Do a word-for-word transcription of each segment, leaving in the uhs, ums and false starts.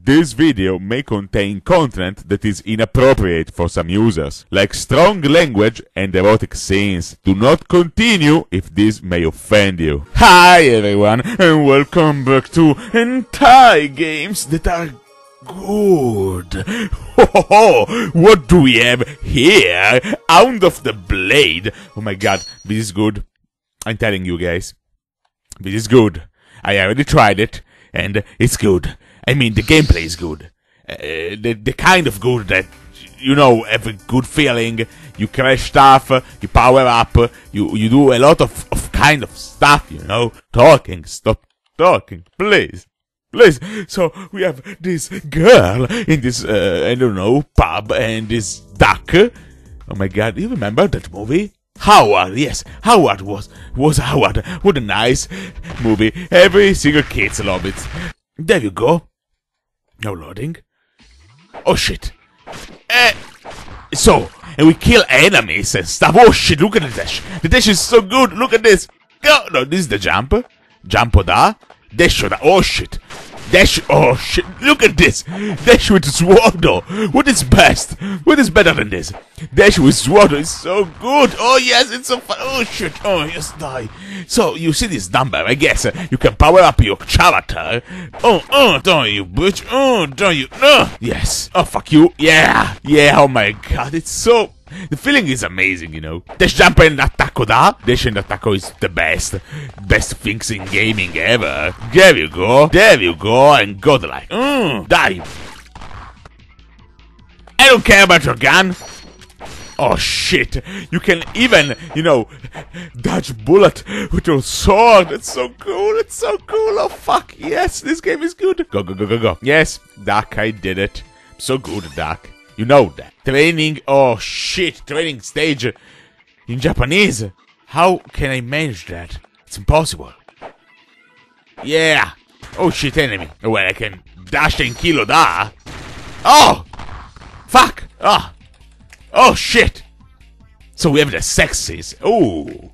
This video may contain content that is inappropriate for some users, like strong language and erotic scenes. Do not continue if this may offend you. Hi everyone, and welcome back to hentai games that are good. Ho ho ho! What do we have here? Hound of the Blade. Oh my god, this is good. I'm telling you guys, this is good. I already tried it, and it's good. I mean, the gameplay is good. Uh, the, the kind of good that, you know, have a good feeling. You crash stuff, you power up, you, you do a lot of, of kind of stuff, you know. Talking, stop talking, please. Please. So, we have this girl in this, uh, I don't know, pub, and this duck. Oh my god, you remember that movie? Howard, yes, Howard was, was Howard. What a nice movie. Every single kid love it. There you go. No loading. Oh shit. Uh, so, and we kill enemies and stuff. Oh shit, look at the dash. The dash is so good. Look at this. Go. No, this is the jump. Jump da. Dash da. Oh shit. Dash. Oh shit. Look at this. Dash with sword. What is best? What is better than this? Dash with sword is so good. Oh yes, it's so fun. Oh shit. Oh yes, die. So you see this number? I guess uh, you can power up your character. Oh, oh, don't you, bitch? Oh, don't you? No. Yes. Oh fuck you. Yeah. Yeah. Oh my god, it's so. The feeling is amazing, you know. Dash jump and attacco da. Dash and attacco is the best. Best things in gaming ever. There you go. There you go. And godlike. Mm, die. I don't care about your gun. Oh shit. You can even, you know, dodge bullet with your sword. It's so cool. It's so cool. Oh fuck. Yes, this game is good. Go, go, go, go, go. Yes, Duck, I did it. So good, Duck. You know that. Training, oh shit, training stage in Japanese. How can I manage that? It's impossible. Yeah. Oh shit, enemy. Well, I can dash and kill da. Oh! Fuck! Oh! Oh shit! So we have the sexes. Oh!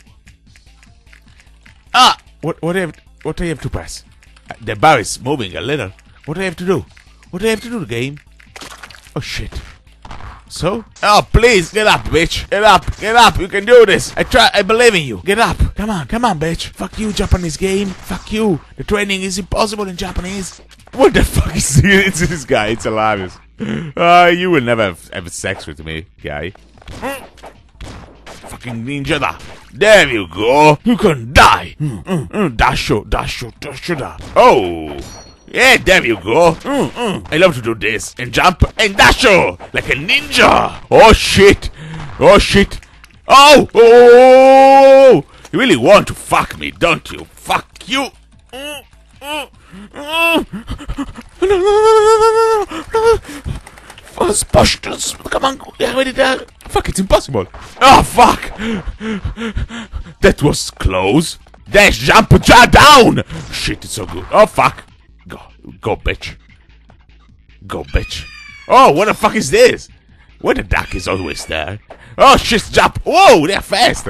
Ah! What, what, do I have, what do I have to press? The bar is moving a little. What do I have to do? What do I have to do, the game? Oh shit. So? Oh, please, get up, bitch. Get up, get up, you can do this. I try, I believe in you. Get up. Come on, come on, bitch. Fuck you, Japanese game. Fuck you. The training is impossible in Japanese. What the fuck is this, it's this guy? It's hilarious. Uh, you will never have, have sex with me, guy. Mm. Fucking ninja da. There you go. You can die. Mm, mm, mm. Dasho, dasho, dasho da. Oh. Yeah, there you go. Mm, mm. I love to do this. And jump and dash like a ninja. Oh, shit. Oh, shit. Oh, oh. You really want to fuck me, don't you? Fuck you. Mm, mm, mm. Ghostbusters. Come on. Yeah, ready there. Fuck, it's impossible. Oh, fuck. That was close. Dash, jump, jump down. Shit, it's so good. Oh, fuck. Go, go, bitch. Go, bitch. Oh, what the fuck is this? Where the duck is always there. Oh, shit, jump. Whoa, they're fast.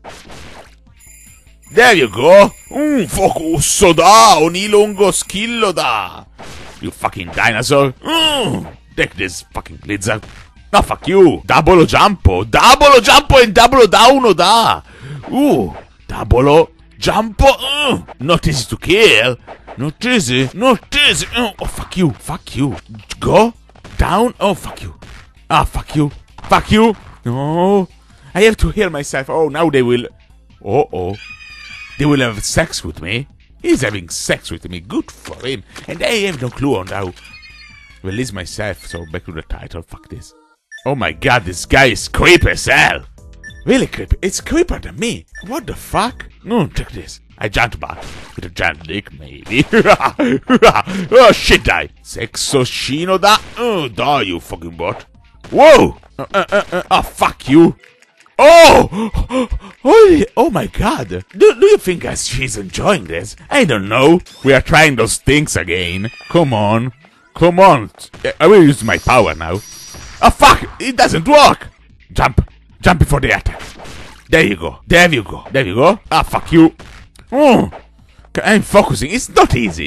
There you go. Mm, focusso da, ogni lungo schillo da. You fucking dinosaur. Mm, take this fucking lizard. No, fuck you. Double jumpo. Double jumpo and double down da. Ooh, double jumpo. Mm, not easy to kill. Not easy, not easy. Oh, oh, fuck you, fuck you. Go down. Oh, fuck you. Ah, fuck you, fuck you. No, I have to heal myself. Oh, now they will. Oh, oh, they will have sex with me. He's having sex with me. Good for him. And I have no clue on how release myself. So back to the title. Fuck this. Oh my god, this guy is creepy as hell. Really creepy. It's creepier than me. What the fuck? No, check this. I jumped back with a giant dick, maybe. Oh shit, die. Sexoshino da. Oh, die, you fucking bot. Whoa! Uh, uh, uh, uh, oh, fuck you. Oh! Oh, oh my god. Do, do you think uh, she's enjoying this? I don't know. We are trying those things again. Come on. Come on. I will use my power now. Oh, fuck! It doesn't work! Jump. Jump before the attack. There you go. There you go. There you go. Ah, fuck you. Oh, I'm focusing. It's not easy.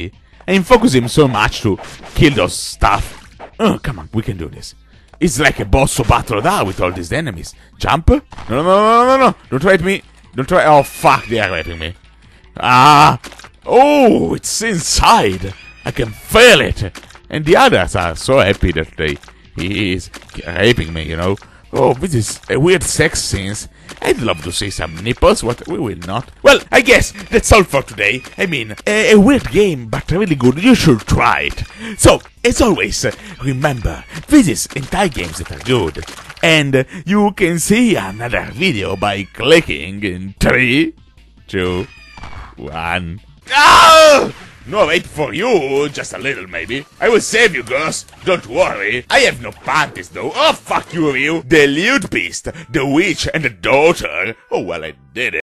and focus him so much to kill those stuff. Oh, come on, we can do this. It's like a boss of battle there with all these enemies. Jump? No, no, no, no, no, no. Don't try at me. Don't try. Oh, fuck, they are raping me. Ah. Oh, it's inside. I can feel it. And the others are so happy that they he is raping me, you know. Oh, this is a weird sex scenes. I'd love to see some nipples, what we will not. Well, I guess that's all for today. I mean, a, a weird game, but really good. You should try it. So, as always, remember, this is entire games that are good. And you can see another video by clicking in three, two, one. Ah! No, wait for you, just a little maybe. I will save you, girls, don't worry. I have no panties though. Oh, fuck you, Ryu. The lewd beast, the witch, and the daughter. Oh, well, I did it.